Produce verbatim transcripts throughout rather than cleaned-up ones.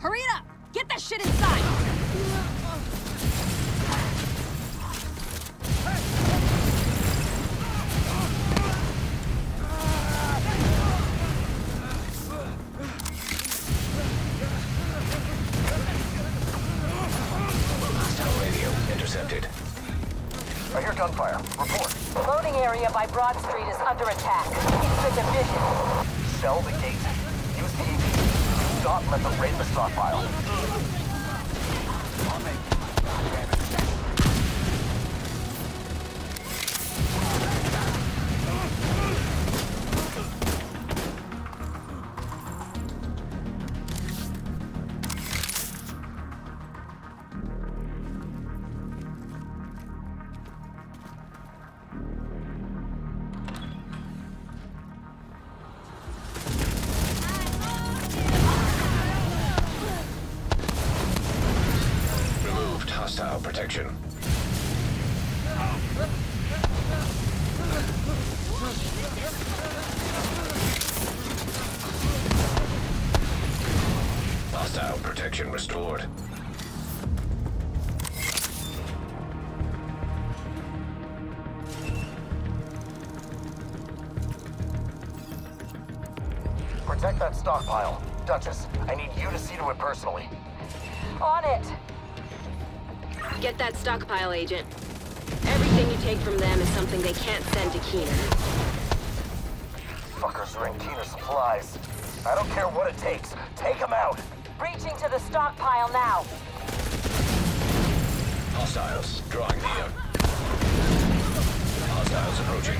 Hurry it up! Get that shit inside! Hostile radio intercepted. I hear gunfire. Report. Loading area by Broad Street is under attack. It's the division. Sell the gate. Use the E P. Do not let them raid the stockpile. Hostile protection. Hostile protection restored. Protect that stockpile. Duchess, I need you to see to it personally. On it! Get that stockpile, Agent. Everything you take from them is something they can't send to Keener. Fuckers are in Keener supplies. I don't care what it takes. Take them out! Breaching to the stockpile now. Hostiles drawing near. Hostiles approaching.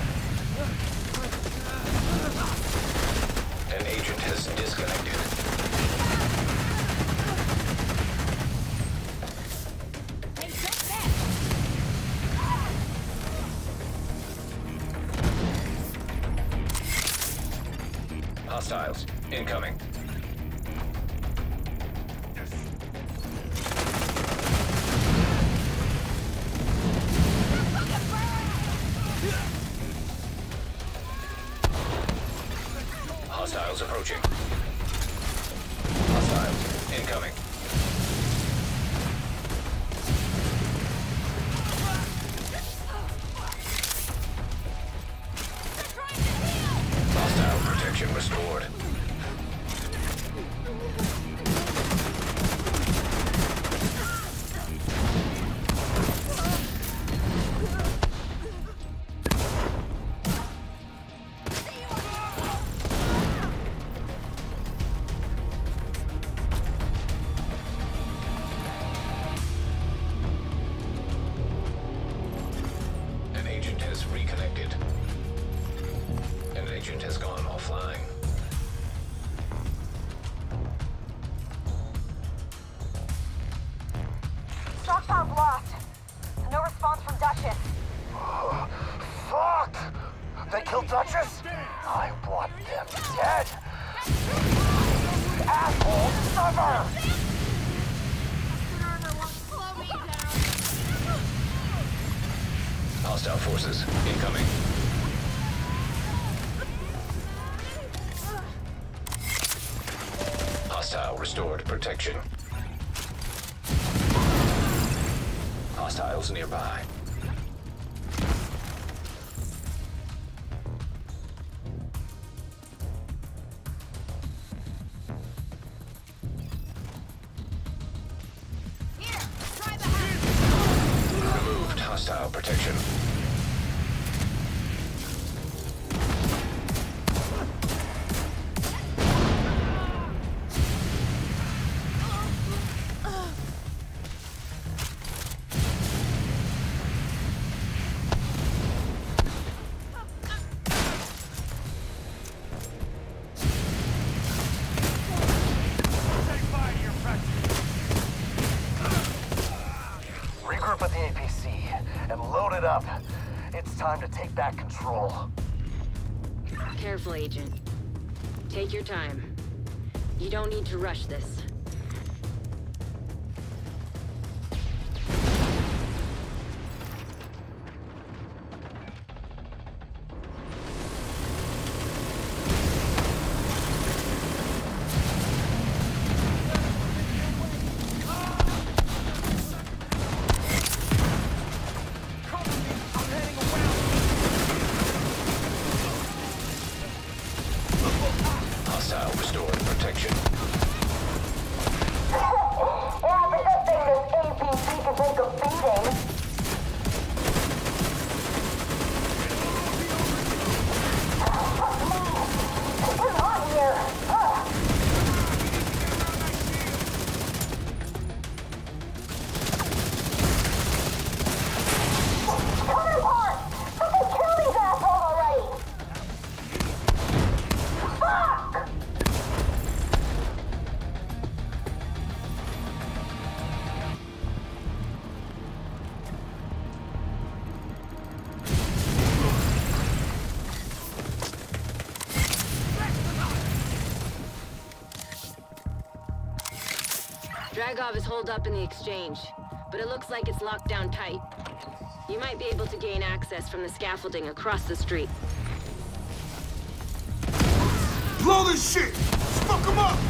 An agent has disconnected. Hostiles incoming. Hostiles approaching. Hostiles incoming. Hostile protection restored. An agent has reconnected. An agent has gone offline. Stockpile's lost. No response from Duchess. Fuck! They killed Duchess? I want them dead! Asshole suffer! Hostile forces incoming. Hostile restored protection. Hostiles nearby. Removed hostile protection. Regroup at the A P C and load it up. It's time to take back control. Careful, Agent. Take your time. You don't need to rush this. Dragov is holed up in the exchange, but it looks like it's locked down tight. You might be able to gain access from the scaffolding across the street. Blow this shit! Smoke him up!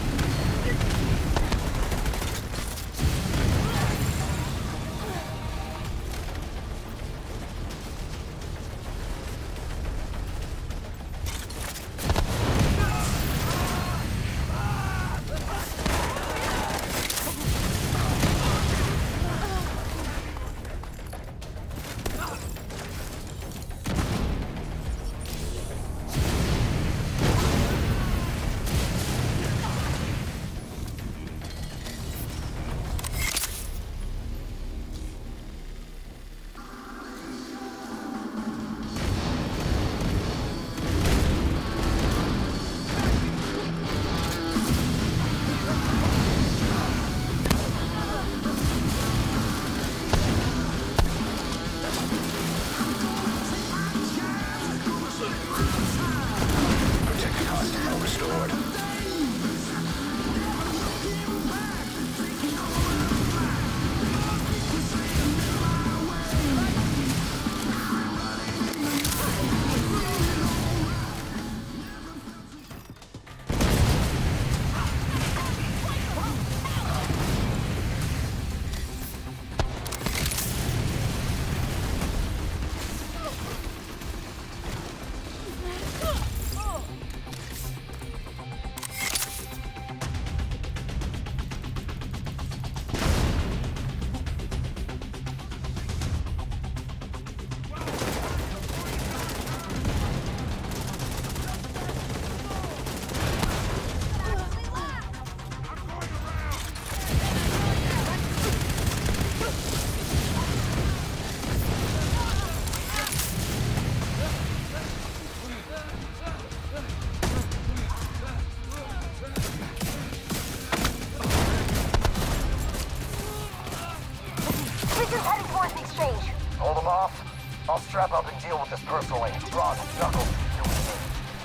Hold them off. I'll strap up and deal with this personally. Rod, Knuckles, do what you need.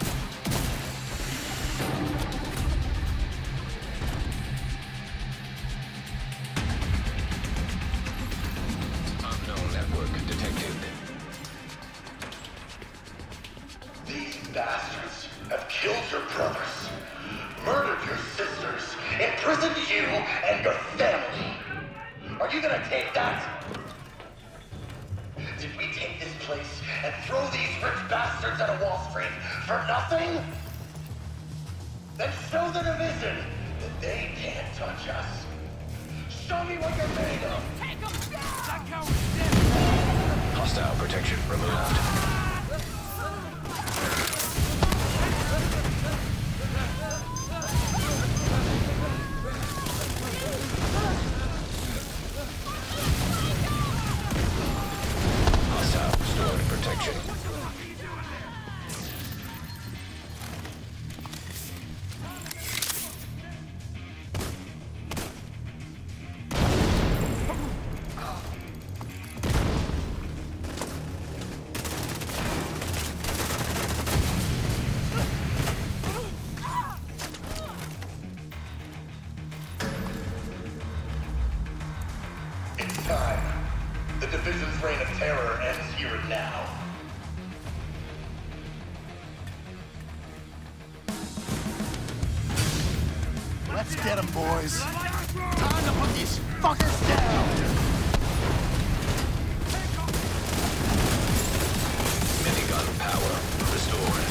Unknown network detected. These bastards have killed your brothers, murdered your sisters, imprisoned you and your family. Are you gonna take that? Did we take this place and throw these rich bastards out of Wall Street for nothing? Then show the division that they can't touch us. Show me what you're made of! Take him down! That coward's dead! Hostile protection removed. Protection. It's time. The division's reign of terror ends here and now. Let's get them, boys. Time to put these fuckers down. Minigun power restored.